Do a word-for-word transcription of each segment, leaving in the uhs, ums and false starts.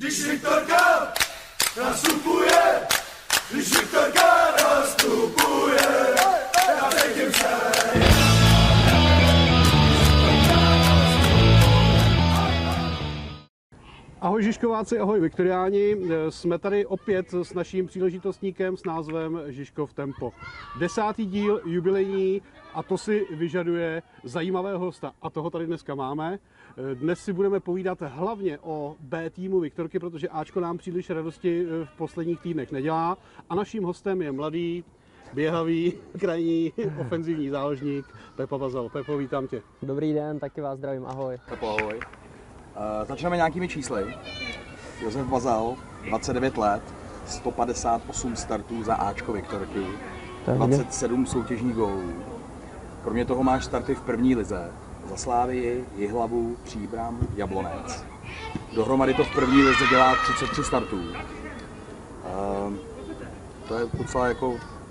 Když Viktorka nastupuje, když Viktorka nastupuje, já cítím se. Ahoj Žižkováci, ahoj Viktoriáni. Jsme tady opět s naším příležitostníkem s názvem Žižkov Tempo. Desátý díl jubilejní a to si vyžaduje zajímavého hosta a toho tady dneska máme. Dnes si budeme povídat hlavně o B týmu Viktorky, protože Ačko nám příliš radosti v posledních týdnech nedělá a naším hostem je mladý, běhavý, krajní, ofenzivní záložník Pepa Vazal. Pepo, vítám tě. Dobrý den, taky vás zdravím, ahoj. Pepo, ahoj. Uh, začneme nějakými čísly. Josef Vazal, dvacet devět let, sto padesát osm startů za Ačko Viktorky, dvacet sedm soutěžních gólů. Kromě toho máš starty v první lize za Slávii, Jihlavu, Příbram, Jablonec. Dohromady to v první lize dělá třicet tři startů. Uh, to je docela jako...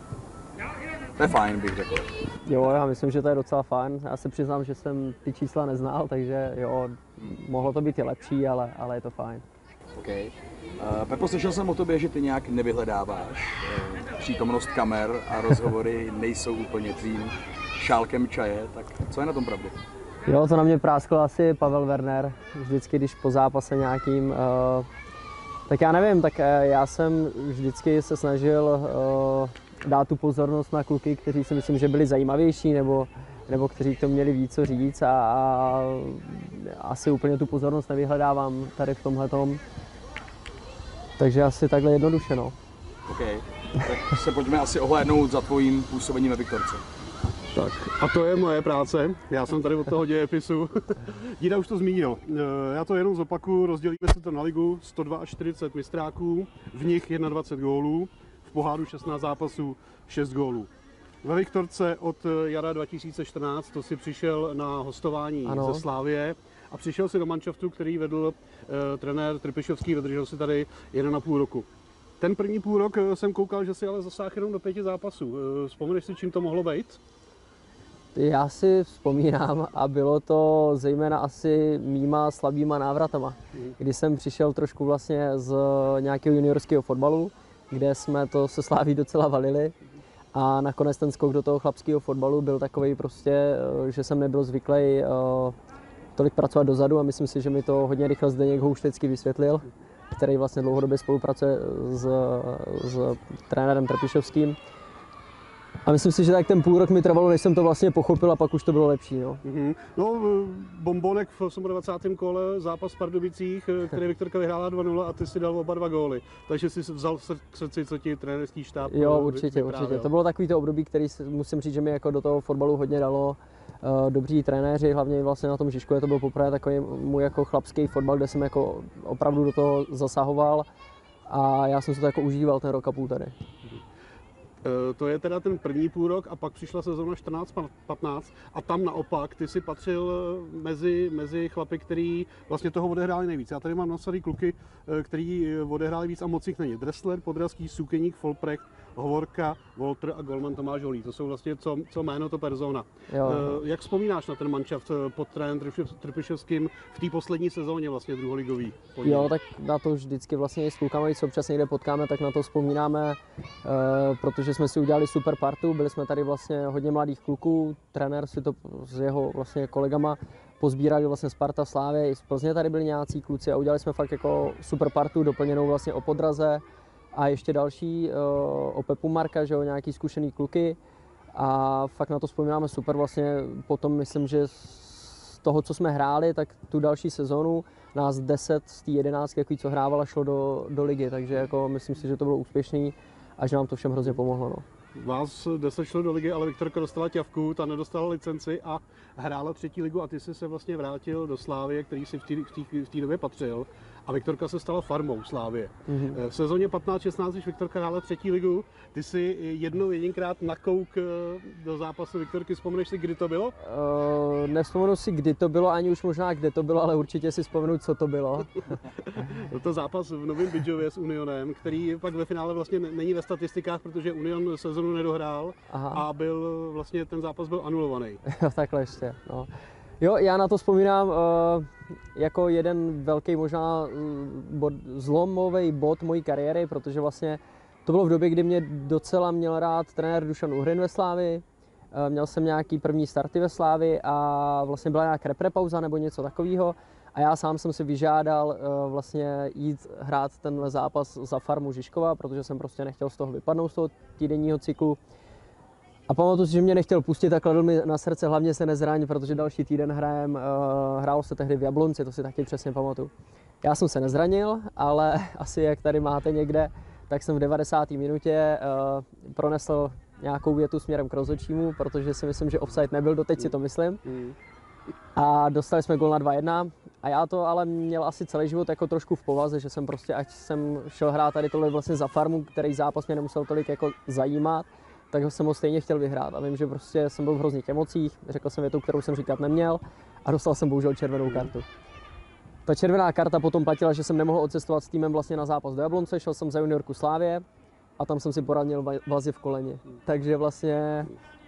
To je fajn, bych řekl. Jo, já myslím, že to je docela fajn. Já se přiznám, že jsem ty čísla neznal, takže jo, mohlo to být i lepší, ale, ale je to fajn. OK. Uh, Pepo, slyšel jsem o tobě, že ty nějak nevyhledáváš. Uh, přítomnost kamer a rozhovory nejsou úplně tvým šálkem čaje, tak co je na tom pravdy? Jo, to na mě práskl asi Pavel Werner. Vždycky, když po zápase nějakým, uh, tak já nevím, tak uh, já jsem vždycky se snažil uh, dát tu pozornost na kluky, kteří si myslím, že byli zajímavější, nebo, nebo kteří to měli víc co říct a, a asi úplně tu pozornost nevyhledávám tady v tomhletom. Takže asi takhle jednoduše, no. OK, tak se pojďme asi ohlédnout za tvojím působením ve Viktorce. Tak a to je moje práce, já jsem tady od toho dějepisu. Díra už to zmínil, já to jenom zopakuju, rozdělíme se to na ligu, sto čtyřicet dva mistráků, v nich dvacet jedna gólů, v poháru šestnáct zápasů, šest gólů. Ve Viktorce od jara dva tisíce čtrnáct to si přišel na hostování ano. ze Slávie a přišel si do manšaftu, který vedl eh, trenér Trpišovský, vydržel si tady jeden a půl roku. Ten první půl rok jsem koukal, že si ale zasáhl jenom do pěti zápasů. Vzpomeneš si, čím to mohlo být? Já si vzpomínám a bylo to zejména asi mýma slabýma návratama, kdy jsem přišel trošku vlastně z nějakého juniorského fotbalu, kde jsme to se Sláví docela valili a nakonec ten skok do toho chlapského fotbalu byl takový prostě, že jsem nebyl zvyklý tolik pracovat dozadu a myslím si, že mi to hodně rychle Zdeněk Houštecký vysvětlil, který vlastně dlouhodobě spolupracuje s, s trenérem Trpišovským. A myslím si, že tak ten půl rok mi trvalo, než jsem to vlastně pochopil a pak už to bylo lepší. No, mm-hmm. no Bombonek v dvacátém osmém kole zápas v Pardubicích, který Viktorka vyhrála dva nula a ty si dal oba dva góly. Takže jsi vzal k srdci, co ti trenérský štáb Jo, určitě, vyprávěl. určitě. To bylo takový to období, který musím říct, že mi jako do toho fotbalu hodně dalo. Dobří trenéři, hlavně vlastně na tom Žižkově, to byl poprvé takový můj jako chlapský fotbal, kde jsem jako opravdu do toho zasahoval a já jsem si to jako užíval ten rok a půl tady. To je teda ten první půl rok a pak přišla sezóna čtrnáct patnáct a tam naopak ty si patřil mezi, mezi chlapy, který vlastně toho odehráli nejvíc. Já tady mám nasadý kluky, který odehráli víc a moc jich není. Dressler, Podrazský, Sukeník, Folprecht, Hovorka, Wolter a Golman Tomáš Holý. To jsou vlastně co, co jméno, to persona. Jo. Jak vzpomínáš na ten manšaft pod trenérem Trpišovským v té poslední sezóně vlastně druholigový? Jo, tak na to vždycky vlastně s klukama, když se občas někde potkáme, tak na to vzpomínáme, protože jsme si udělali super partu, byli jsme tady vlastně hodně mladých kluků, trenér si to s jeho vlastně kolegama pozbírali vlastně Sparta, Slávě, i z Plzně tady byli nějací kluci a udělali jsme fakt jako super partu, doplněnou vlastně o Podraze a ještě další o Pepu Marka, že jo, nějaký zkušený kluky a fakt na to vzpomínáme super, vlastně potom myslím, že z toho, co jsme hráli, tak tu další sezonu nás deset z té jedenáctky, co hrávala, šlo do, do ligy, takže jako myslím si, že to bylo úspěšný a že nám to všem hrozně pomohlo. No. Vás deset šlo do ligy, ale Viktorka dostala ťavku, ta nedostala licenci a hrála třetí ligu a ty jsi se vlastně vrátil do Slávie, který si v té době patřil. A Viktorka se stala farmou Slávie. Mm-hmm. V sezóně patnáct šestnáct, když Viktorka hrála třetí ligu, ty si jednou jedinkrát nakouk do zápasu Viktorky. Vzpomeneš si, kdy to bylo? Uh, nevzpomenu si, kdy to bylo, ani už možná kde to bylo, ale určitě si vzpomenu, co to bylo. Byl to zápas v Novém Bydžově s Unionem, který pak ve finále vlastně není ve statistikách, protože Union sezonu nedohrál. Aha. A byl vlastně ten zápas byl anulovaný. Jo, takhle ještě, no. Jo, já na to vzpomínám uh, jako jeden velký možná bod, zlomový bod mojí kariéry, protože vlastně to bylo v době, kdy mě docela měl rád trenér Dušan Uhrin ve Slávii. Uh, měl jsem nějaký první starty ve Slávii a vlastně byla nějaká reprepauza nebo něco takového. A já sám jsem si vyžádal uh, vlastně jít hrát tenhle zápas za farmu Žižkova, protože jsem prostě nechtěl z toho vypadnout z toho týdenního cyklu. A pamatuju si, že mě nechtěl pustit a kladl mi na srdce, hlavně se nezraň, protože další týden hrajem, uh, hrálo se tehdy v Jablonci, to si taky přesně pamatuju. Já jsem se nezranil, ale asi jak tady máte někde, tak jsem v devadesáté minutě uh, pronesl nějakou větu směrem k rozhodčímu, protože si myslím, že offside nebyl, doteď si to myslím. A dostali jsme gól na dva jedna a já to ale měl asi celý život jako trošku v povaze, že jsem prostě, ať jsem šel hrát tady tohle vlastně za farmu, který zápas mě nemusel tolik jako zajímat, tak jsem ho stejně chtěl vyhrát a vím, že prostě jsem byl v hrozných emocích, řekl jsem větu, kterou jsem říkat neměl a dostal jsem bohužel červenou kartu. Ta červená karta potom platila, že jsem nemohl odcestovat s týmem vlastně na zápas do Jablonce, šel jsem za juniorku Slávie a tam jsem si poranil vazy v koleni. Takže vlastně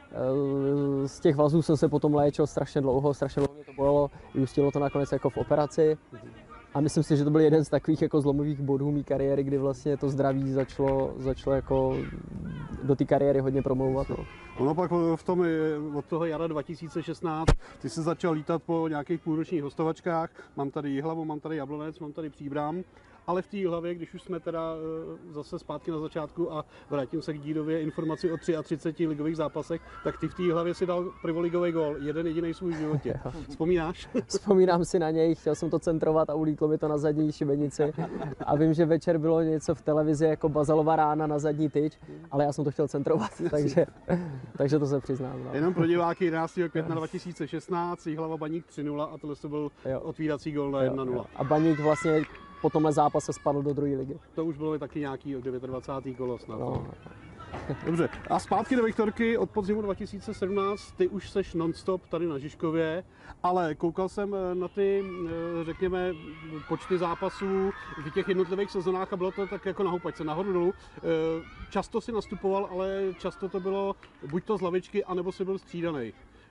z těch vazů jsem se potom léčil strašně dlouho, strašně dlouho mě to bolelo, vyústilo to nakonec jako v operaci. A myslím si, že to byl jeden z takových jako zlomových bodů mé kariéry, kdy vlastně to zdraví začalo, začalo jako do té kariéry hodně promlouvat. No. Ono pak v tom, od toho jara dva tisíce šestnáct, ty jsi začal lítat po nějakých půlročních hostovačkách, mám tady Jihlavu, mám tady Jablonec, mám tady Příbram, ale v té Jihlavě, když už jsme teda zase zpátky na začátku a vrátím se k Dídově informaci o třiatřiceti ligových zápasech, tak ty v té Jihlavě si dal prvoligový gól, jeden jediný svůj v životě. Vzpomínáš? Vzpomínám si na něj, chtěl jsem to centrovat a ulítlo mi to na zadní šibenici. A vím, že večer bylo něco v televizi jako Bazalova rána na zadní tyč, ale já jsem to chtěl centrovat, takže, takže to se přiznám. No. Jenom pro diváky jedenáctého května dva tisíce šestnáct, Jihlava Baník tři nula a tohle to byl jo. otvírací gól na jedna nula. A Baník vlastně po tomhle zápase spadl do druhé ligy. To už bylo taky nějaký dvacátého devátého kolo snad. No. Dobře, a zpátky do Viktorky od podzimu dva tisíce sedmnáct, ty už seš non-stop tady na Žižkově, ale koukal jsem na ty, řekněme, počty zápasů v těch jednotlivých sezonách a bylo to tak jako na houpačce, nahoru dolů. Často si nastupoval, ale často to bylo buď to z lavičky, anebo si byl střídanej.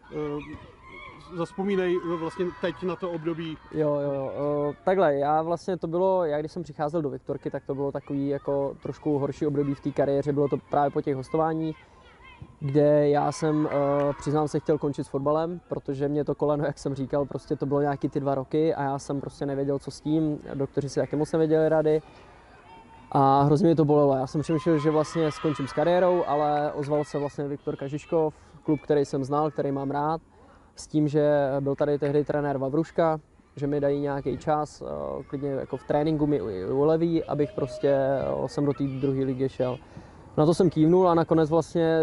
Zavzpomínej vlastně teď na to období. Jo, jo, jo. Takhle, já vlastně to bylo, já když jsem přicházel do Viktorky, tak to bylo takový jako trošku horší období v té kariéře, bylo to právě po těch hostováních, kde já jsem, přiznám se, chtěl končit s fotbalem, protože mě to koleno, jak jsem říkal, prostě to bylo nějaký ty dva roky a já jsem prostě nevěděl, co s tím, doktoři si taky moc nevěděli rady. A hrozně mě to bolelo. Já jsem přemýšlel, že vlastně skončím s kariérou, ale ozval se vlastně Viktorka Žižkov, klub, který jsem znal, který mám rád, s tím, že byl tady tehdy trenér Vavruška, že mi dají nějaký čas, klidně jako v tréninku mi uleví, abych prostě jsem do té druhé ligy šel. Na to jsem kývnul a nakonec vlastně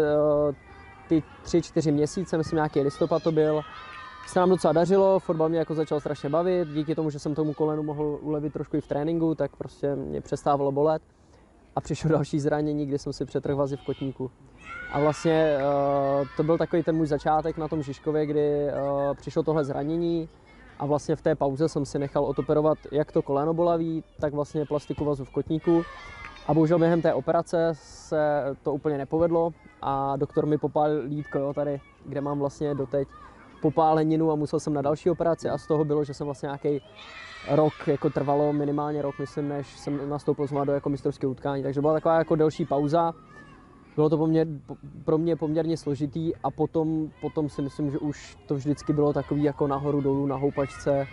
ty tři, čtyři měsíce, myslím nějaký listopad to byl, se nám docela dařilo, fotbal mě jako začal strašně bavit, díky tomu, že jsem tomu kolenu mohl ulevit trošku i v tréninku, tak prostě mě přestávalo bolet. A přišlo další zranění, kdy jsem si přetrhl vazy v kotníku. A vlastně uh, to byl takový ten můj začátek na tom Žižkově, kdy uh, přišlo tohle zranění a vlastně v té pauze jsem si nechal odoperovat jak to koleno bolaví, tak vlastně plastiku vazu v kotníku. A bohužel během té operace se to úplně nepovedlo a doktor mi popálil lítko, jo, tady, kde mám vlastně doteď popáleninu a musel jsem na další operaci a z toho bylo, že jsem vlastně nějaký rok, jako trvalo minimálně rok, myslím, než jsem nastoupil znovu do jako mistrovského utkání, takže byla taková jako delší pauza. Bylo to poměr, pro mě poměrně složitý a potom, potom si myslím, že už to vždycky bylo takový jako nahoru dolů na houpačce.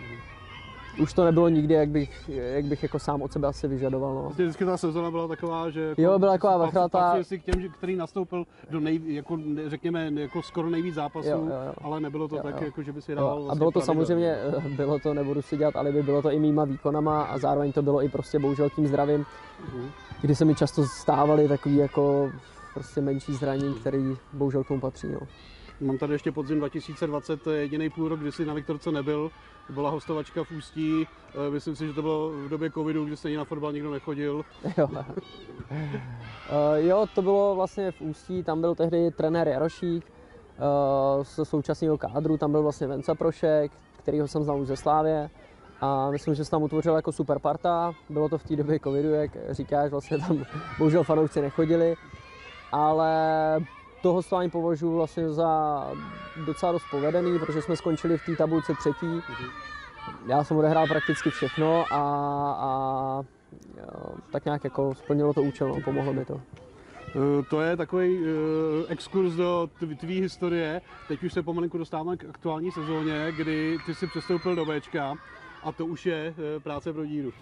Už to nebylo nikdy, jak bych, jak bych jako sám od sebe asi vyžadoval. No. Vždycky ta sezona byla taková, že jako jo, byla taková vachratá. Patřil si k těm, který nastoupil do nej, jako, řekněme, jako skoro nejvíc zápasů, jo, jo, jo. Ale nebylo to jo, tak, jo. Jako, že by si dával. Vlastně a bylo to pravidel. Samozřejmě, bylo to, nebudu si dělat alibi, bylo to i mýma výkonama a zároveň to bylo i prostě bohužel tím zdravím, uh-huh. kdy se mi často stávaly takový jako prostě menší zranění, který bohužel k tomu patří. No. Mám tady ještě podzim dva tisíce dvacet, jediný půl rok, kdy jsi na Viktorce nebyl. Byla hostovačka v Ústí, myslím si, že to bylo v době covidu, kdy stejně na fotbal nikdo nechodil. Jo. uh, jo, to bylo vlastně v Ústí, tam byl tehdy trenér Jarošík, uh, ze současného kádru, tam byl vlastně Venca Prošek, kterýho jsem znal už ze Slávě. A myslím, že se tam utvořila jako super parta, bylo to v té době covidu, jak říkáš, vlastně tam bohužel fanoušci nechodili, ale to hostování považuji vlastně za docela dost povedený, protože jsme skončili v té tabulce třetí. Já jsem odehrál prakticky všechno a, a tak nějak jako splnilo to účel, no, pomohlo mi to. To je takový uh, exkurs do tvý historie. Teď už se pomalinku dostáváme k aktuální sezóně, kdy ty jsi přestoupil do Bčka a to už je uh, práce pro díru.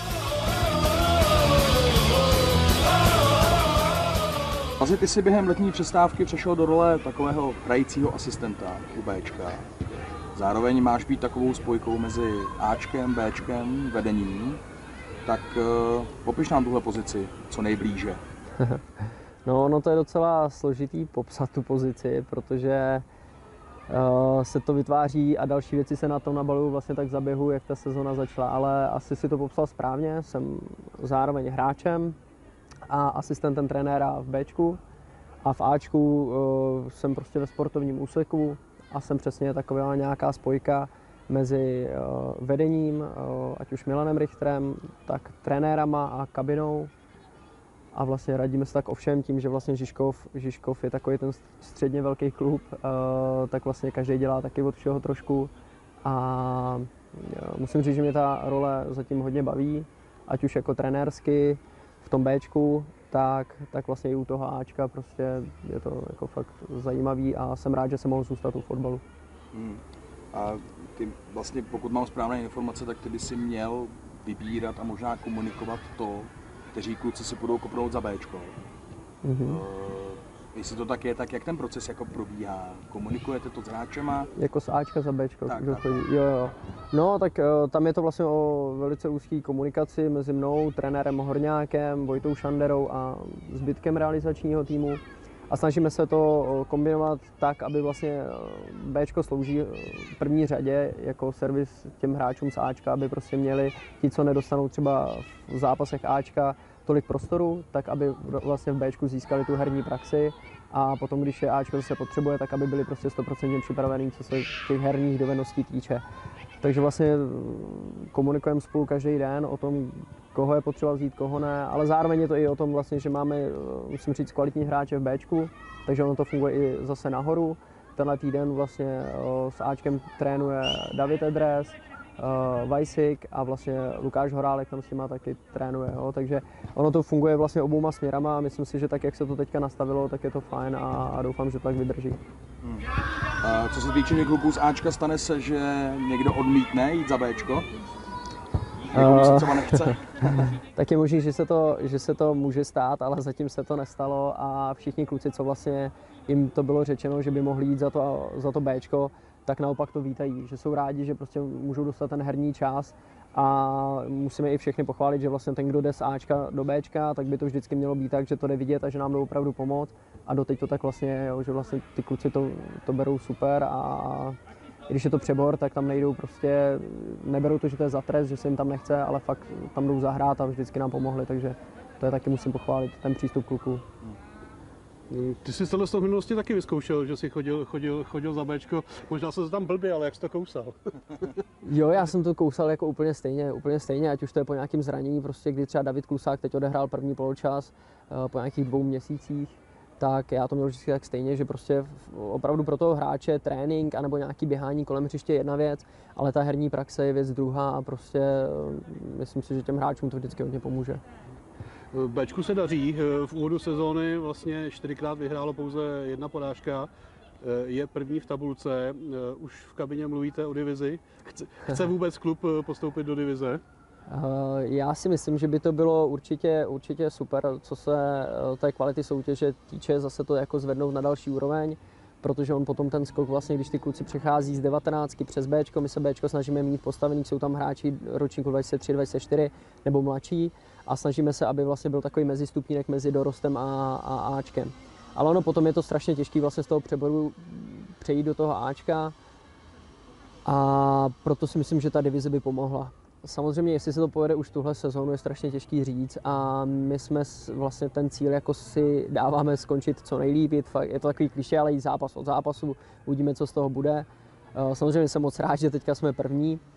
Vlastně ty si během letní přestávky přešel do role takového hrajícího asistenta u Bčka. Zároveň máš být takovou spojkou mezi Ačkem, Bčkem, vedením. Tak uh, popiš nám tuhle pozici co nejblíže. No, no to je docela složitý popsat tu pozici, protože uh, se to vytváří a další věci se na tom nabalují vlastně tak za běhu, jak ta sezona začala, ale asi si to popsal správně. Jsem zároveň hráčem a asistentem trenéra v Bčku a v Ačku uh, jsem prostě ve sportovním úseku a jsem přesně taková nějaká spojka mezi uh, vedením, uh, ať už Milanem Richterem, tak trenérama a kabinou. A vlastně radíme se tak o všem tím, že vlastně Žižkov, Žižkov je takový ten středně velký klub, uh, tak vlastně každý dělá taky od všeho trošku. A uh, musím říct, že mě ta role zatím hodně baví, ať už jako trenérsky v tom Bčku, tak, tak vlastně i u toho Ačka prostě je to jako fakt zajímavý a jsem rád, že jsem mohl zůstat u fotbalu. Hmm. A ty vlastně, pokud mám správné informace, tak ty by si měl vybírat a možná komunikovat to, kteří kluci si budou kopnout za Bčko. Mm-hmm. Uh, jestli to tak je, tak jak ten proces jako probíhá? Komunikujete to s hráčema? Jako z Ačka za Bčko, tak, kdo tak. chodí. Jo, jo. No, tak uh, tam je to vlastně o velice úzké komunikaci mezi mnou, trenérem Horňákem, Vojtou Šanderou a zbytkem realizačního týmu. A snažíme se to kombinovat tak, aby vlastně Bčko slouží v první řadě jako servis těm hráčům z Ačka, aby prostě měli ti, co nedostanou třeba v zápasech Ačka tolik prostoru, tak aby vlastně v Bčku získali tu herní praxi a potom, když je Ačko se potřebuje, tak aby byli prostě sto procent připravení, co se těch herních dovedností týče. Takže vlastně komunikujeme spolu každý den o tom, koho je potřeba vzít, koho ne, ale zároveň je to i o tom vlastně, že máme, musím říct, kvalitní hráče v Bčku, takže ono to funguje i zase nahoru. Tenhle týden vlastně s Ačkem trénuje David Edres, Vajsik a vlastně Lukáš Horálek tam s nima taky trénuje, jo? Takže ono to funguje vlastně obouma směrama a myslím si, že tak, jak se to teďka nastavilo, tak je to fajn a, a doufám, že to tak vydrží. Hmm. A co se týče kluků z Ačka, stane se, že někdo odmítne jít za Bčko? Někomu se třeba nechce? Tak je možné, že se, to, že se to může stát, ale zatím se to nestalo a všichni kluci, co vlastně jim to bylo řečeno, že by mohli jít za to, za to Bčko, tak naopak to vítají, že jsou rádi, že prostě můžou dostat ten herní čas a musíme i všechny pochválit, že vlastně ten, kdo jde z Ačka do Bčka, tak by to vždycky mělo být tak, že to jde vidět a že nám jde opravdu pomoct a doteď to tak vlastně je, že vlastně ty kluci to, to berou super a i když je to přebor, tak tam nejdou prostě, neberou to, že to je za trest, že se jim tam nechce, ale fakt tam jdou zahrát a vždycky nám pomohli, takže to je taky musím pochválit, ten přístup kluků. Ty jsi tohle v minulosti taky vyzkoušel, že jsi chodil, chodil, chodil za Bčko, možná se to tam blbě, ale jak jsi to kousal? Jo, já jsem to kousal jako úplně stejně, úplně stejně, ať už to je po nějakém zranění, prostě kdy třeba David Klusák teď odehrál první poločas po nějakých dvou měsících, tak já to měl vždycky tak stejně, že prostě opravdu pro toho hráče trénink anebo nějaký běhání kolem hřiště je jedna věc, ale ta herní praxe je věc druhá a prostě myslím si, že těm hráčům to vždycky hodně pomůže. Bčku se daří, v úvodu sezóny vlastně čtyřikrát vyhrálo pouze jedna porážka, je první v tabulce, už v kabině mluvíte o divizi. Chce, chce vůbec klub postoupit do divize? Já si myslím, že by to bylo určitě, určitě super, co se té kvality soutěže týče, zase to jako zvednout na další úroveň, protože on potom ten skok vlastně, když ty kluci přechází z devatenáctky přes Bčko, my se Bčko snažíme mít postavený, jsou tam hráči ročníku dvacet tři, dvacet čtyři nebo mladší a snažíme se, aby vlastně byl takový mezistupínek mezi dorostem a, a Ačkem. Ale ono potom je to strašně těžké vlastně z toho přeboru přejít do toho Ačka a proto si myslím, že ta divize by pomohla. Samozřejmě, jestli se to povede už tuhle sezónu, je strašně těžký říct a my jsme vlastně ten cíl jako si dáváme skončit co nejlíp, je to, je to takový klišé, ale jít zápas od zápasu, uvidíme, co z toho bude. Samozřejmě jsem moc rád, že teďka jsme první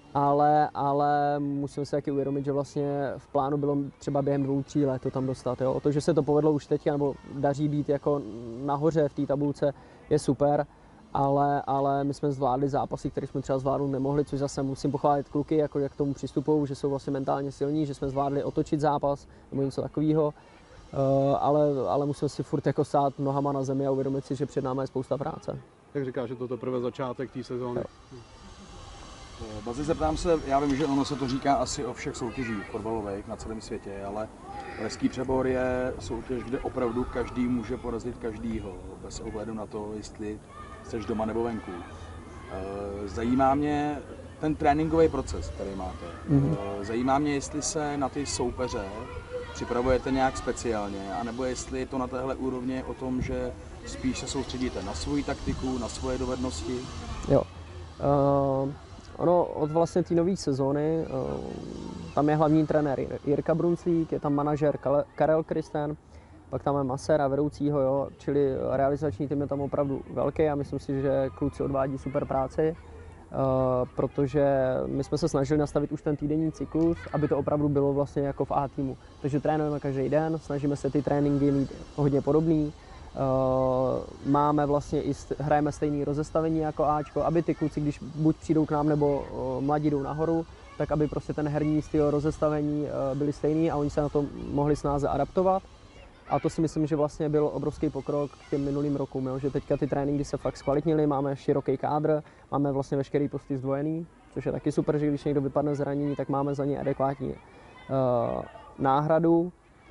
ale, ale musíme si taky uvědomit, že vlastně v plánu bylo třeba během dvou, tří let to tam dostat. Jo. O to, že se to povedlo už teď, nebo daří být jako nahoře v té tabulce, je super, ale, ale my jsme zvládli zápasy, které jsme třeba zvládnout nemohli, což zase musím pochválit kluky, jako jak k tomu přistupují, že jsou vlastně mentálně silní, že jsme zvládli otočit zápas nebo něco takového. Uh, ale, ale musíme si furt jako stát nohama na zemi a uvědomit si, že před námi je spousta práce. Jak říkáš, že to je prvé začátek té sezóny. Jo. Bazi, zeptám se, já vím, že ono se to říká asi o všech soutěžích fotbalových na celém světě, ale Pražský Přebor je soutěž, kde opravdu každý může porazit každýho, bez ohledu na to, jestli jsi doma nebo venku. Zajímá mě ten tréninkový proces, který máte. Mm-hmm. Zajímá mě, jestli se na ty soupeře připravujete nějak speciálně, anebo jestli je to na téhle úrovni o tom, že spíš se soustředíte na svoji taktiku, na svoje dovednosti? Jo. Uh, ono od vlastně té nové sezóny, uh, tam je hlavní trenér Jirka Brunclík, je tam manažer Karel Kristen, pak tam je maséra vedoucího, jo, čili realizační tým je tam opravdu velký a myslím si, že kluci odvádí super práci. Uh, protože my jsme se snažili nastavit už ten týdenní cyklus, aby to opravdu bylo vlastně jako v A týmu. Takže trénujeme každý den, snažíme se ty tréninky mít hodně podobný. Uh, máme vlastně i st- hrajeme stejné rozestavení jako Ačko, aby ty kluci, když buď přijdou k nám nebo uh, mladí jdou nahoru, tak aby prostě ten herní styl rozestavení uh, byly stejný a oni se na to mohli snáze adaptovat. A to si myslím, že vlastně byl obrovský pokrok k těm minulým rokům, jo? Že teďka ty tréninky se fakt zkvalitnily, máme široký kádr, máme vlastně veškerý posty zdvojený, což je taky super, že když někdo vypadne zranění, tak máme za ně adekvátní uh, náhradu.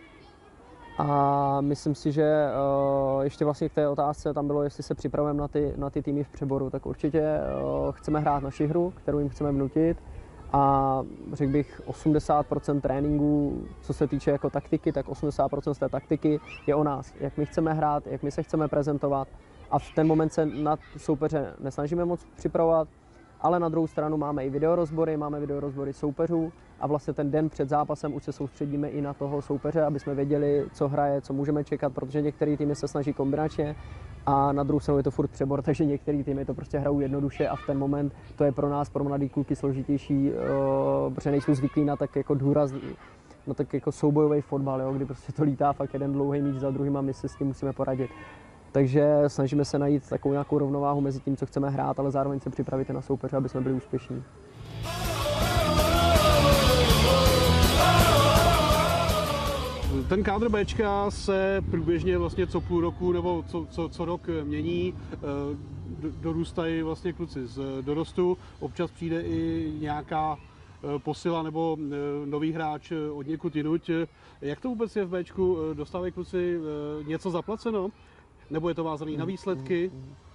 A myslím si, že uh, ještě vlastně k té otázce tam bylo, jestli se připravujeme na ty, na ty týmy v Přeboru, tak určitě uh, chceme hrát naši hru, kterou jim chceme vnutit. A řekl bych osmdesát procent tréninku, co se týče jako taktiky, tak osmdesát procent z té taktiky je o nás. Jak my chceme hrát, jak my se chceme prezentovat. A v ten moment se na soupeře nesnažíme moc připravovat, ale na druhou stranu máme i videorozbory, máme videorozbory soupeřů a vlastně ten den před zápasem už se soustředíme i na toho soupeře, aby jsme věděli, co hraje, co můžeme čekat, protože některé týmy se snaží kombinačně a na druhou stranu je to furt Přebor, takže některé týmy to prostě hrajou jednoduše a v ten moment to je pro nás, pro mladý kluky složitější, protože nejsou zvyklí na tak jako důraz, na tak jako soubojový fotbal, jo, kdy prostě to lítá fakt jeden dlouhý míč za druhým a my se s tím musíme poradit. Takže snažíme se najít takovou nějakou rovnováhu mezi tím, co chceme hrát, ale zároveň se připravit na soupeře, aby jsme byli úspěšní. Ten kádr Bčka se průběžně vlastně co půl roku nebo co, co, co rok mění, dorůstají vlastně kluci z dorostu, občas přijde i nějaká posila nebo nový hráč od někud jinuť. Jak to vůbec je v Bčku? Dostávají kluci něco zaplaceno? Nebo je to vázaný na výsledky?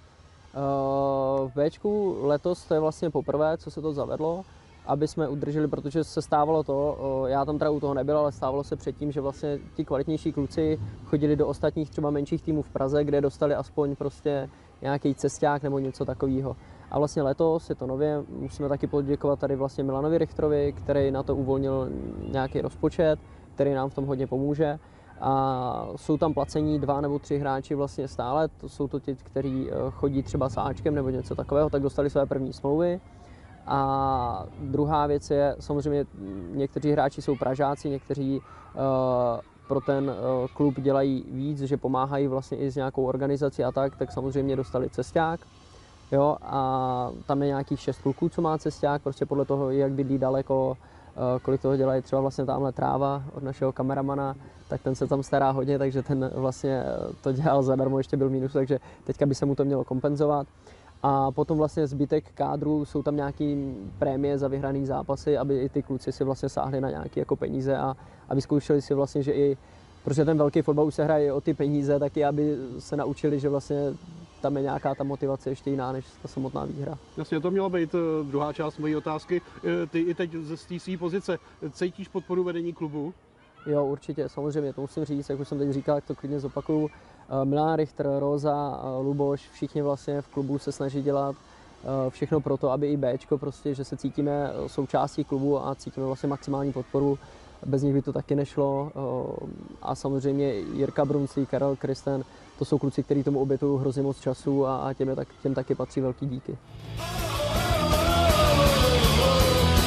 V Bčku letos to je vlastně poprvé, co se to zavedlo, aby jsme udrželi, protože se stávalo to, já tam teda u toho nebyl, ale stávalo se předtím, že vlastně ti kvalitnější kluci chodili do ostatních třeba menších týmů v Praze, kde dostali aspoň prostě nějaký cesták nebo něco takového. A vlastně letos je to nově, musíme taky poděkovat tady vlastně Milanovi Richterovi, který na to uvolnil nějaký rozpočet, který nám v tom hodně pomůže. A jsou tam placení dva nebo tři hráči vlastně stále, to jsou to ti, kteří chodí třeba s Ačkem nebo něco takového, tak dostali své první smlouvy. A druhá věc je, samozřejmě někteří hráči jsou Pražáci, někteří uh, pro ten uh, klub dělají víc, že pomáhají vlastně i s nějakou organizací a tak, tak samozřejmě dostali cesták. Jo, a tam je nějakých šest kluků, co má cesták, prostě podle toho, jak bydlí daleko, uh, kolik toho dělají třeba vlastně tamhle Tráva od našeho kameramana, tak ten se tam stará hodně, takže ten vlastně to dělal zadarmo, ještě byl minus, takže teďka by se mu to mělo kompenzovat. A potom vlastně zbytek kádru, jsou tam nějaké prémie za vyhrané zápasy, aby i ty kluci si vlastně sáhli na nějaké jako peníze a aby zkoušeli si vlastně, že i, protože ten velký fotbal už se hraje o ty peníze, taky aby se naučili, že vlastně tam je nějaká ta motivace ještě jiná než ta samotná výhra. Jasně, to měla být druhá část mojí otázky. Ty i teď z té své pozice cítíš podporu vedení klubu? Jo, určitě, samozřejmě, to musím říct, jak už jsem teď říkal, tak to klidně zopakuju. Milan Richter, Roza, Luboš, všichni vlastně v klubu se snaží dělat všechno pro to, aby i Bčko prostě, že se cítíme součástí klubu a cítíme vlastně maximální podporu. Bez nich by to taky nešlo. A samozřejmě Jirka Brunclík, Karel Kristen, to jsou kluci, kteří tomu obětují hrozně moc času a těm, je tak, těm taky patří velký díky.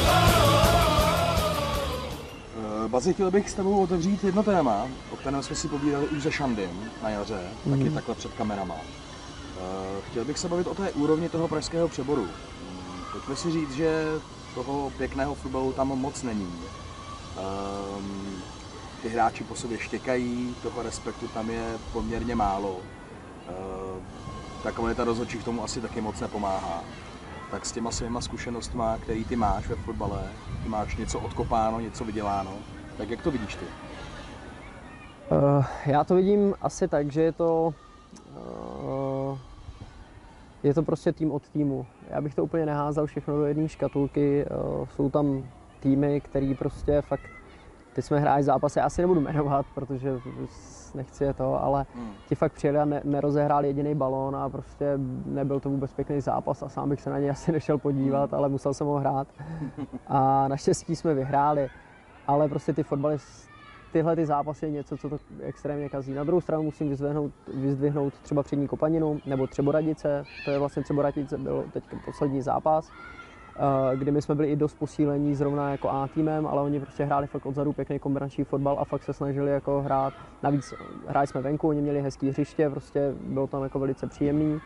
Bazi, chtěl bych s tebou otevřít jedno téma, o kterém jsme si povídali už se Šandym na jaře, mm. taky takhle před kamerama. Chtěl bych se bavit o té úrovni toho pražského Přeboru. Pojďme si říct, že toho pěkného fotbalu tam moc není. Um, ty hráči po sobě štěkají, toho respektu tam je poměrně málo. Uh, ta kvalita rozhodčích tomu asi taky moc nepomáhá. Tak s těma svýma zkušenostma, který ty máš ve fotbale, ty máš něco odkopáno, něco vyděláno, tak jak to vidíš ty? Uh, já to vidím asi tak, že je to, uh, je to prostě tým od týmu. Já bych to úplně neházal všechno do jedné škatulky. Uh, jsou tam týmy, který prostě fakt, ty jsme hráli zápasy, já si nebudu jmenovat, protože nechci je to, ale hmm. ti fakt přijeli a ne, nerozehráli jediný balón a prostě nebyl to vůbec pěkný zápas a sám bych se na něj asi nešel podívat, ale musel jsem ho hrát. A naštěstí jsme vyhráli, ale prostě ty fotbaly, tyhle ty zápasy je něco, co to extrémně kazí. Na druhou stranu musím vyzdvihnout, vyzdvihnout třeba přední Kopaninu nebo Třeboradice, to je vlastně Třeboradice, byl teď poslední zápas, kdy my jsme byli i dost posílení zrovna jako A týmem, ale oni prostě hráli fakt odzadu pěkný kombinační fotbal a fakt se snažili jako hrát. Navíc hráli jsme venku, oni měli hezký hřiště, prostě bylo tam jako velice příjemný.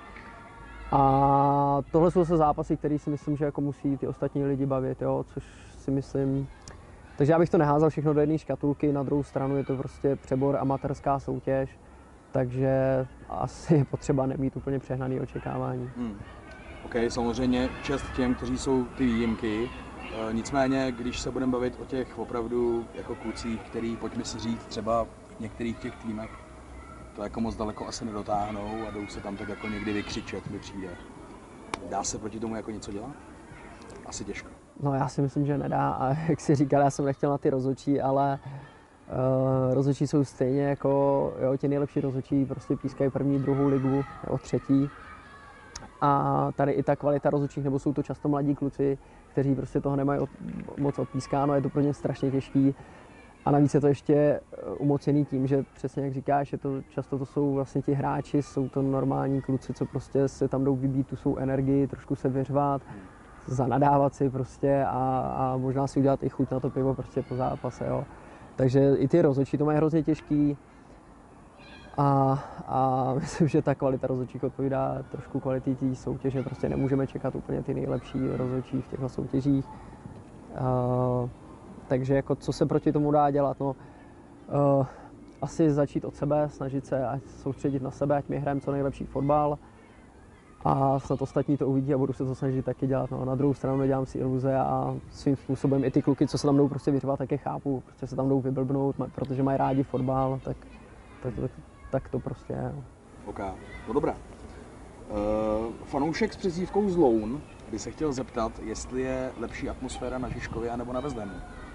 A tohle jsou se zápasy, které si myslím, že jako musí ty ostatní lidi bavit, jo, což si myslím. Takže já bych to neházal všechno do jedné škatulky, na druhou stranu je to prostě Přebor, amatérská soutěž, takže asi je potřeba nemít úplně přehnané očekávání. Hmm. OK, samozřejmě čest těm, kteří jsou ty výjimky, e, nicméně, když se budeme bavit o těch opravdu jako klucích, který, pojďme si říct, třeba v některých těch týmech to jako moc daleko asi nedotáhnou a jdou se tam tak jako někdy vykřičet, mi přijde. Dá se proti tomu jako něco dělat? Asi těžko. No já si myslím, že nedá a jak si říkal, já jsem nechtěl na ty rozhodčí, ale uh, rozhodčí jsou stejně jako, jo, ti nejlepší rozhodčí prostě pískají první, druhou ligu nebo třetí. A tady i ta kvalita rozhodčích, nebo jsou to často mladí kluci, kteří prostě toho nemají od, moc odpískáno, je to pro ně strašně těžký. A navíc je to ještě umocněný tím, že přesně jak říkáš, je to, často to jsou vlastně ti hráči, jsou to normální kluci, co prostě se tam jdou vybít tu svou energii, trošku se vyřvat, zanadávat si prostě a, a možná si udělat i chuť na to pivo prostě po zápase, jo. Takže i ty rozhodčí to mají hrozně těžký. A, a myslím, že ta kvalita rozhodčích odpovídá trošku kvalitě té soutěže. Prostě nemůžeme čekat úplně ty nejlepší rozhodčí v těchto soutěžích. Uh, takže jako co se proti tomu dá dělat? No, uh, asi začít od sebe, snažit se ať soustředit na sebe, ať my hrajeme co nejlepší fotbal. A snad ostatní to uvidí a budu se to snažit taky dělat. No, na druhou stranu nedělám si iluze a svým způsobem i ty kluky, co se tam jdou prostě vyřvat, tak je chápu. Prostě se tam jdou vyblbnout, protože mají rádi fotbal, tak, tak, tak tak to prostě je. OK, no dobrá. Uh, fanoušek s přezdívkou Zloun by se chtěl zeptat, jestli je lepší atmosféra na Žižkově nebo na Vezdenu.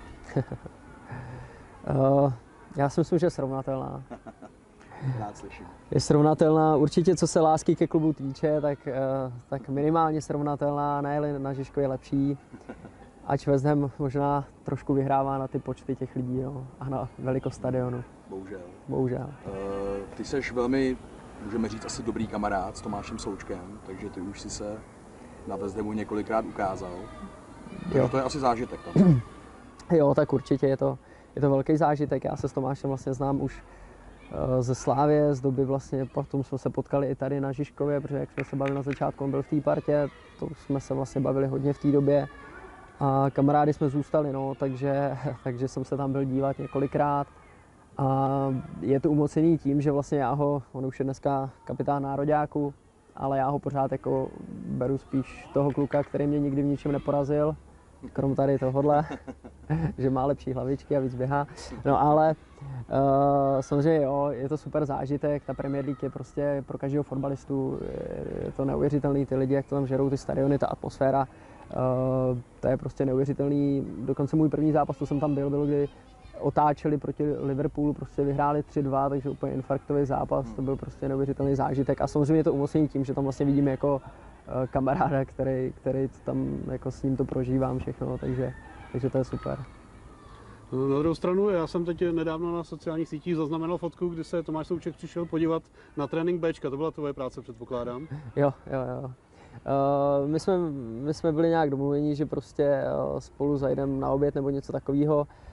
uh, já si myslím, že je srovnatelná. Rád slyším. Je srovnatelná, určitě co se lásky ke klubu týče, tak, uh, tak minimálně srovnatelná, ne na Žižkově lepší. Ač Vezdem možná trošku vyhrává na ty počty těch lidí, no, a na velikost stadionu. Bohužel. Bohužel. Uh, ty jsi velmi, můžeme říct, asi dobrý kamarád s Tomášem Součkem, takže ty už si se na Vezdemu několikrát ukázal. Takže to je asi zážitek tam. Jo, tak určitě je to, je to velký zážitek. Já se s Tomášem vlastně znám už uh, ze Slávě, z doby vlastně, potom jsme se potkali i tady na Žižkově, protože jak jsme se bavili na začátku, on byl v té partě, to jsme se vlastně bavili hodně v té době. A kamarády jsme zůstali, no, takže, takže jsem se tam byl dívat několikrát. A je to umocněný tím, že vlastně já ho, on už je dneska kapitán nároďáku, ale já ho pořád jako beru spíš toho kluka, který mě nikdy v ničem neporazil, krom tady tohodle, že má lepší hlavičky a víc běhá. No ale uh, samozřejmě jo, je to super zážitek, ta Premier League je prostě pro každého fotbalistu, je to neuvěřitelný, ty lidi, jak to tam žerou, ty stadiony, ta atmosféra, uh, to je prostě neuvěřitelný. Dokonce můj první zápas, to jsem tam byl, bylo, kdy otáčeli proti Liverpoolu, prostě vyhráli tři dva, takže úplně infarktový zápas, to byl prostě neuvěřitelný zážitek a samozřejmě je to umocnění tím, že tam vlastně vidím jako uh, kamaráda, který, který tam jako s ním to prožívám všechno, takže, takže to je super. Na druhou stranu, já jsem teď nedávno na sociálních sítích zaznamenal fotku, kdy se Tomáš Souček přišel podívat na trénink Bčka, to byla tvoje práce, předpokládám. Jo, jo, jo. Uh, my, jsme, my jsme byli nějak domluveni, že prostě uh, spolu zajdeme na oběd nebo něco takového.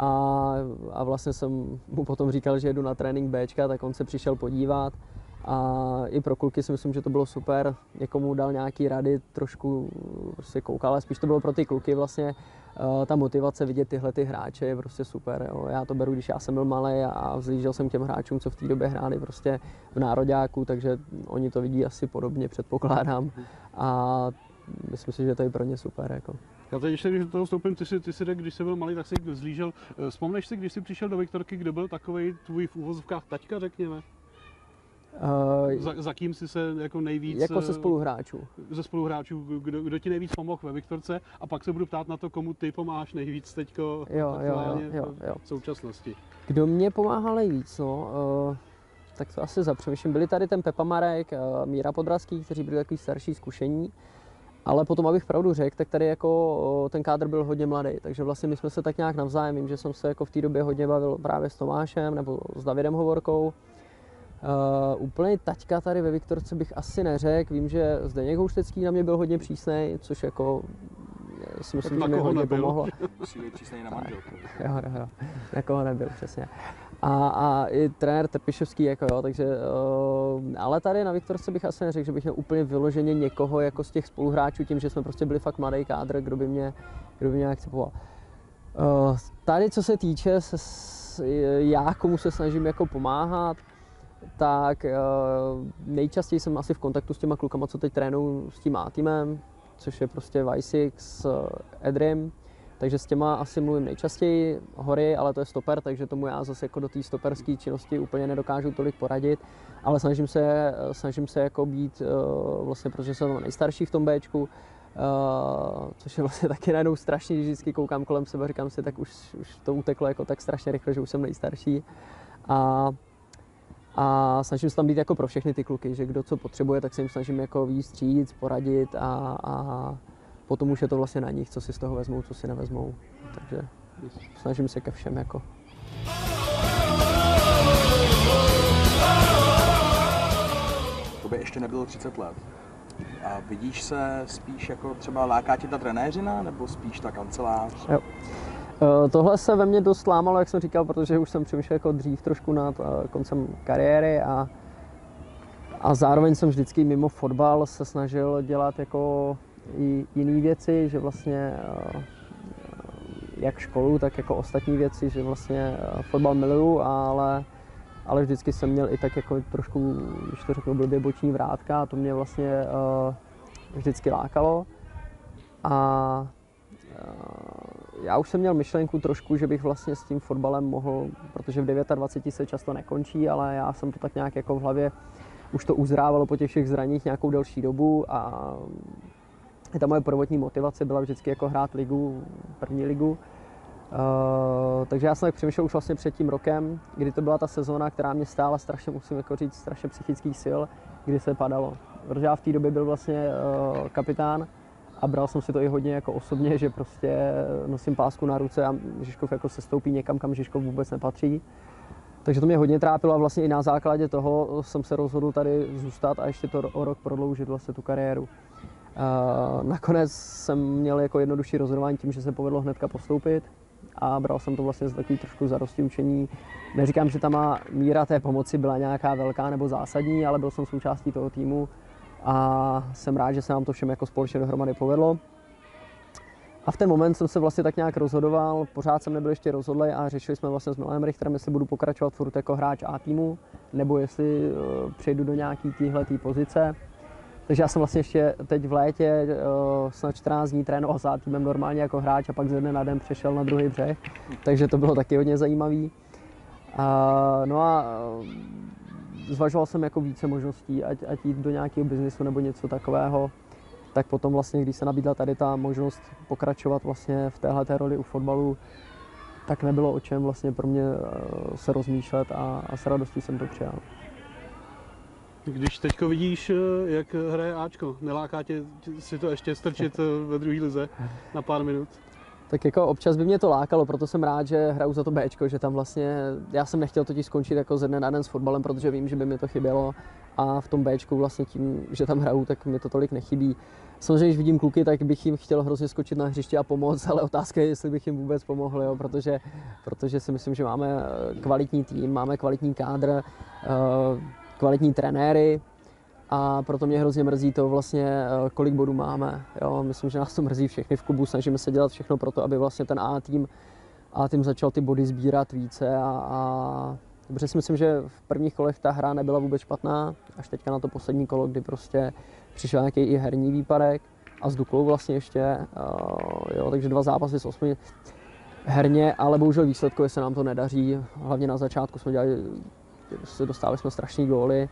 A, a vlastně jsem mu potom říkal, že jedu na trénink Bčka, tak on se přišel podívat. A i pro kluky si myslím, že to bylo super, někomu dal nějaký rady, trošku prostě koukal, ale spíš to bylo pro ty kluky vlastně, uh, ta motivace vidět tyhle ty hráče je prostě super. Jo. Já to beru, když já jsem byl malý a vzlížel jsem těm hráčům, co v té době hráli prostě v nároďáku, takže oni to vidí asi podobně, předpokládám. A myslím si, že to je pro ně super. Jako. Já teď ještě, když do toho vstoupím, ty si, ty si řekl, když jsi byl malý, tak jsi vzlížel. Vzpomneš si, když jsi přišel do Viktorky, kdo byl takovej tvůj v úvozovkách taťka, řekněme? Uh, za, za kým jsi se jako nejvíc... Jako se spoluhráčů. Ze spoluhráčů, kdo, kdo ti nejvíc pomohl ve Viktorce, a pak se budu ptát na to, komu ty pomáháš nejvíc teďko jo, jo, jo, jo. v současnosti. Kdo mě pomáhal nejvíc, no, uh, tak to asi zapřemýšlím. Byli tady ten Pepa Marek, uh, Míra Podrazský, kteří byli takový starší, zkušení. Ale potom, abych pravdu řekl, tak tady jako uh, ten kádr byl hodně mladý, takže vlastně my jsme se tak nějak navzájem, vím, že jsem se jako v té době hodně bavil právě s Tomášem nebo s Davidem Hovorkou. Uh, úplně taťka tady ve Viktorce bych asi neřekl, vím, že Zdeněk Houštecký na mě byl hodně přísnej, což jako si myslím, že mi hodně nebyl. Pomohlo. Musí být přísnej na manželku. Jo, jo, jo, na koho nebyl, přesně. A, a i trenér Trpišovský, jako jo, takže, uh, ale tady na Viktorce bych asi neřekl, že bych měl úplně vyloženě někoho jako z těch spoluhráčů, tím, že jsme prostě byli fakt mladý kádr, kdo by mě, kdo by mě akceptoval. Uh, tady, co se týče, se, já komu se snažím jako pomáhat, tak uh, nejčastěji jsem asi v kontaktu s těma klukama, co teď trénují s tím A-týmem, což je prostě Vajsix, Edrim, takže s těma asi mluvím nejčastěji, Hory, ale to je stoper, takže tomu já zase jako do té stoperské činnosti úplně nedokážu tolik poradit, ale snažím se, snažím se jako být uh, vlastně, protože jsem nejstarší v tom Bčku, uh, což je vlastně taky najednou strašně, když vždycky koukám kolem sebe, říkám si, tak už, už to uteklo jako tak strašně rychle, že už jsem nejstarší. A A snažím se tam být jako pro všechny ty kluky, že kdo co potřebuje, tak se jim snažím jako víc stříct, poradit a, a potom už je to vlastně na nich, co si z toho vezmou, co si nevezmou. Takže snažím se ke všem jako. To by ještě nebylo třicet let. A vidíš se spíš jako třeba láká tě ta trenéřina, nebo spíš ta kancelář? Jo. Tohle se ve mně dost lámalo, jak jsem říkal, protože už jsem přemýšlel jako dřív trošku nad koncem kariéry a, a zároveň jsem vždycky mimo fotbal se snažil dělat jako i jiné věci, že vlastně jak školu, tak jako ostatní věci, že vlastně fotbal miluju, ale, ale vždycky jsem měl i tak jako trošku, když to řeknu blbě, boční vrátka a to mě vlastně vždycky lákalo. A já už jsem měl myšlenku trošku, že bych vlastně s tím fotbalem mohl, protože v dvaceti devíti se často nekončí, ale já jsem to tak nějak jako v hlavě, už to uzrávalo po těch všech zraních nějakou delší dobu a ta moje prvotní motivace byla vždycky jako hrát ligu, první ligu. Uh, takže já jsem tak přemýšlel už vlastně před tím rokem, kdy to byla ta sezóna, která mě stála strašně, musím jako říct, strašně psychických sil, kdy se padalo. Protože já v té době byl vlastně uh, kapitán a bral jsem si to i hodně jako osobně, že prostě nosím pásku na ruce a Žižkov jako se stoupí někam, kam Žižkov vůbec nepatří. Takže to mě hodně trápilo a vlastně i na základě toho jsem se rozhodl tady zůstat a ještě to o rok prodloužit vlastně tu kariéru. Uh, nakonec jsem měl jako jednodušší rozhodování tím, že se povedlo hnedka postoupit a bral jsem to vlastně za takový trošku zarosti učení. Neříkám, že ta má míra té pomoci byla nějaká velká nebo zásadní, ale byl jsem součástí toho týmu a jsem rád, že se nám to všem jako společně dohromady povedlo. A v ten moment jsem se vlastně tak nějak rozhodoval, pořád jsem nebyl ještě rozhodlý a řešili jsme vlastně s Milanem Richterem, jestli budu pokračovat furt jako hráč A týmu, nebo jestli uh, přejdu do nějaký téhletý pozice. Takže já jsem vlastně ještě teď v létě uh, snad čtrnáct dní trénoval s A týmem normálně jako hráč a pak ze dne na den přešel na druhý břeh, takže to bylo taky hodně zajímavý. Uh, no a uh, zvažoval jsem jako více možností, ať, ať jít do nějakého biznisu nebo něco takového. Tak potom vlastně, když se nabídla tady ta možnost pokračovat vlastně v téhleté roli u fotbalu, tak nebylo o čem vlastně pro mě se rozmýšlet a, a s radostí jsem to přijal. Když teďko vidíš, jak hraje Ačko, neláká tě si to ještě strčit ve druhé lize na pár minut? Tak jako občas by mě to lákalo, proto jsem rád, že hraju za to Bčko, že tam vlastně, já jsem nechtěl totiž skončit jako ze dne na den s fotbalem, protože vím, že by mi to chybělo a v tom Bčku vlastně tím, že tam hraju, tak mi to tolik nechybí. Samozřejmě, když vidím kluky, tak bych jim chtěl hrozně skočit na hřiště a pomoct, ale otázka je, jestli bych jim vůbec pomohl, jo, protože, protože si myslím, že máme kvalitní tým, máme kvalitní kádr, kvalitní trenéry a proto mě hrozně mrzí to vlastně, kolik bodů máme. Jo. Myslím, že nás to mrzí všechny v klubu, snažíme se dělat všechno pro to, aby vlastně ten A tým, A tým začal ty body sbírat více a, a dobře si myslím, že v prvních kolech ta hra nebyla vůbec špatná, až teďka na to poslední kolo, kdy prostě přišel nějaký i herní výpadek a s Duklou vlastně ještě, uh, jo, takže dva zápasy s osmi herně, ale bohužel výsledkově se nám to nedaří, hlavně na začátku jsme dělali, se dostávali jsme strašný góly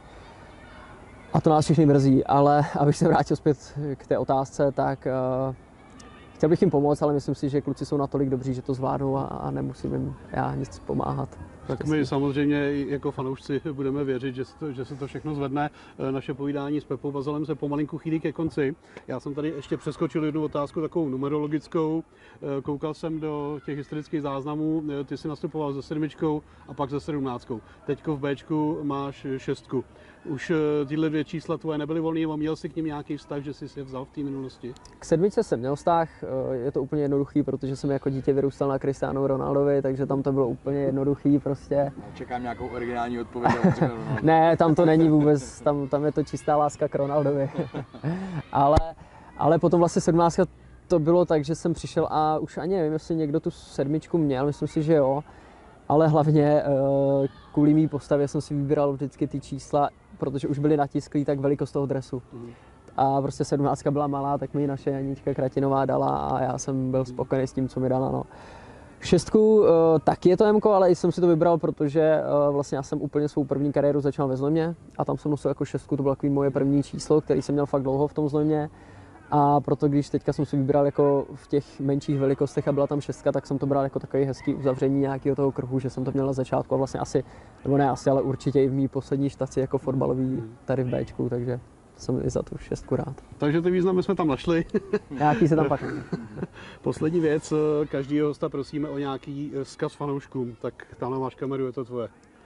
a to nás všechny mrzí, ale abych se vrátil zpět k té otázce, tak uh, chtěl bych jim pomoct, ale myslím si, že kluci jsou natolik dobří, že to zvládnou a, a nemusím jim já nic pomáhat. Tak my samozřejmě jako fanoušci budeme věřit, že se to, že se to všechno zvedne. Naše povídání s Pepou Bazalem se pomalinku chýlí ke konci. Já jsem tady ještě přeskočil jednu otázku takovou numerologickou. Koukal jsem do těch historických záznamů, ty jsi nastupoval se sedmičkou a pak se sedmnáctkou. Teďko v Bčku máš šestku. Už tyhle dvě čísla tvoje nebyly volný, a měl jsi k nim nějaký vztah, že jsi si je vzal v té minulosti? K sedmičce jsem měl vztah, je to úplně jednoduchý, protože jsem jako dítě vyrůstal na Cristiano Ronaldovi, takže tam to bylo úplně jednoduchý prostě. Čekám nějakou originální odpověď. Ne, tam to není vůbec, tam, tam je to čistá láska k Ronaldovi. ale, ale potom vlastně sedmnáctka to bylo tak, že jsem přišel a už ani nevím, jestli někdo tu sedmičku měl, myslím si, že jo. Ale hlavně kvůli mý postavě jsem si vybíral vždycky ty čísla, protože už byly natisklý, tak velikost toho dresu. A prostě sedmnáctka byla malá, tak mi naše Janička Kratinová dala a já jsem byl spokojený s tím, co mi dala. No. Šestku taky je to Mko, ale jsem si to vybral, protože vlastně já jsem úplně svou první kariéru začal ve Znojmě a tam jsem nosil jako šestku, to bylo takový moje první číslo, který jsem měl fakt dlouho v tom Znojmě. A proto když teďka jsem si vybral jako v těch menších velikostech a byla tam šestka, tak jsem to bral jako takový hezký uzavření nějakého toho kruhu, že jsem to měl na začátku a vlastně asi, nebo ne asi, ale určitě i v mý poslední štaci jako fotbalový tady v Bčku, takže jsem i za tu šestku rád. Takže ty významy jsme tam našli. Nějaký se tam pak. Poslední věc, každýho hosta prosíme o nějaký vzkaz fanouškům, tak tamhle máš kameru, je to tvoje.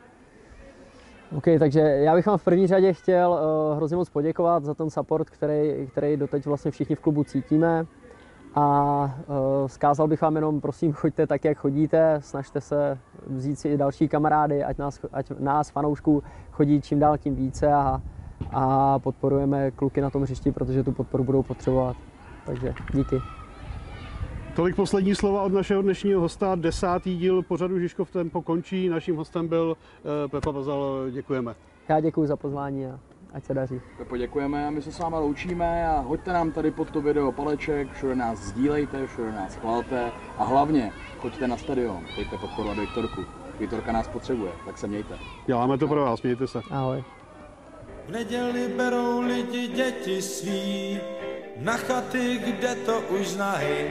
OK, takže já bych vám v první řadě chtěl uh, hrozně moc poděkovat za ten support, který, který doteď vlastně všichni v klubu cítíme. A uh, vzkázal bych vám jenom, prosím, choďte tak, jak chodíte, snažte se vzít si i další kamarády, ať nás, ať nás fanoušků chodí čím dál tím více a, a podporujeme kluky na tom hřišti, protože tu podporu budou potřebovat. Takže díky. Tolik poslední slova od našeho dnešního hosta. Desátý díl pořadu Žižkov Tempo končí. Naším hostem byl Pepa Bazal. Děkujeme. Já děkuji za pozvání a ať se daří. Pepo, děkujeme a my se s váma loučíme a hoďte nám tady pod to video paleček, všude nás sdílejte, všude nás chvalte a hlavně choďte na stadion, pojďte podporovat Viktorku. Viktorka nás potřebuje, tak se mějte. Děláme to pro vás, mějte se. Ahoj. V neděli berou lidi děti svý na chaty, kde to už znají.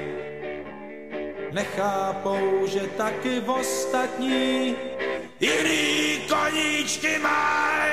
Nechápou, že taky ostatní jiný koníčky mají.